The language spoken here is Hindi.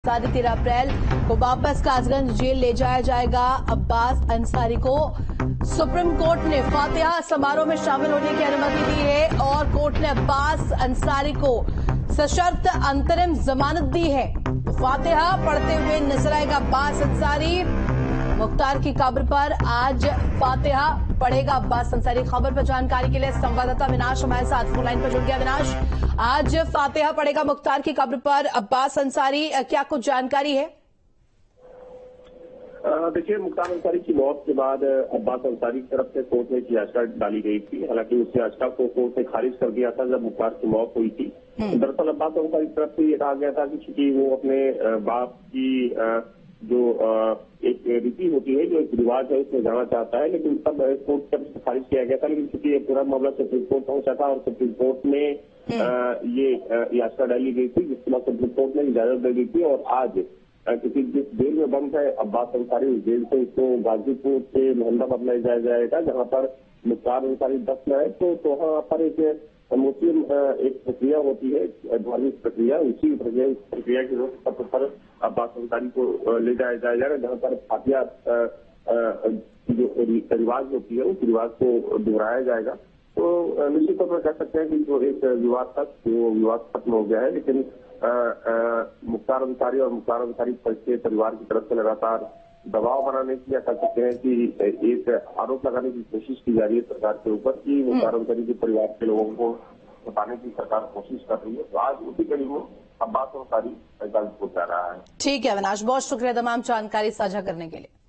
13 अप्रैल को वापस कासगंज जेल ले जाया जाएगा। अब्बास अंसारी को सुप्रीम कोर्ट ने फातिहा समारोह में शामिल होने की अनुमति दी है और कोर्ट ने अब्बास अंसारी को सशर्त अंतरिम जमानत दी है। फातिहा पढ़ते हुए नजर आएगा अब्बास अंसारी। मुख्तार की कब्र पर आज फातिहा पढ़ेगा अब्बास अंसारी। खबर पर जानकारी के लिए संवाददाता अविनाश हमारे साथ फोन लाइन पर जुड़ गया। अविनाश, आज फातिहा पढ़ेगा मुख्तार की कब्र पर अब्बास अंसारी, क्या कुछ जानकारी है? देखिए, मुख्तार अंसारी की मौत के बाद अब्बास अंसारी की तरफ से कोर्ट में एक याचिका डाली गई थी। हालांकि उस याचिका को कोर्ट ने खारिज कर दिया था जब मुख्तार की मौत हुई थी। दरअसल अब्बास अंसारी की तरफ से ये कहा गया था कि चूंकि वो अपने बाप की जो एक रीति होती है, जो एक रिवाज है, उसमें जाना चाहता है, लेकिन तब कोर्ट की तरफ से खारिज किया गया था। लेकिन चूंकि ये पूरा मामला सुप्रीम कोर्ट पहुंचा था और सुप्रीम कोर्ट में ये याचिका डाली गई थी, जिसके बाद सुप्रीम कोर्ट ने इजाजत दे दी थी। और आज क्योंकि जिस जेल में बंद है अब्बास अंसारी, उस जेल से उसको गाजीपुर के मोहम्मदाबाद ले जाया जाएगा, जहां पर मुख्तार अंसारी दफ्न है। तो वहां पर एक मुस्लिम एक प्रक्रिया होती है, धार्मिक प्रक्रिया, उसी प्रक्रिया के तौर पर अब्बास अंसारी को ले जाया जाएगा, जहां पर फातिहा जो रिवाज होती है उस रिवाज को दोहराया जाएगा। तो निश्चित तौर पर कह सकते हैं कि जो एक विवाद था वो विवाद खत्म हो गया है। लेकिन मुख्तार अंसारी और मुख्तार अंसारी के परिवार की तरफ से लगातार दबाव बनाने की, या कह सकते हैं कि एक आरोप लगाने की कोशिश की जा रही है सरकार के ऊपर कि मुख्तार अंसारी के परिवार के लोगों को बताने की सरकार कोशिश कर रही है। तो आज उसी कड़ी में अब्बास अंसारी गाजीपुर जा रहा है। ठीक है अविनाश, बहुत शुक्रिया तमाम जानकारी साझा करने के लिए।